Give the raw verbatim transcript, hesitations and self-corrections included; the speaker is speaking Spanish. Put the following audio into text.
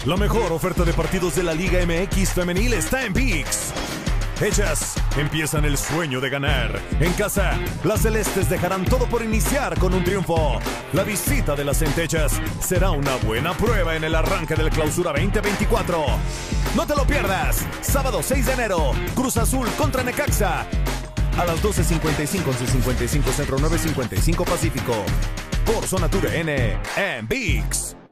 La mejor oferta de partidos de la Liga M X femenil está en ViX. Ellas empiezan el sueño de ganar. En casa, las celestes dejarán todo por iniciar con un triunfo. La visita de las centellas será una buena prueba en el arranque del Clausura veinte veinticuatro. No te lo pierdas. Sábado seis de enero, Cruz Azul contra Necaxa. A las doce cincuenta y cinco, once cincuenta y cinco Centro, nueve cincuenta y cinco Pacífico. Por Zona T V N en ViX.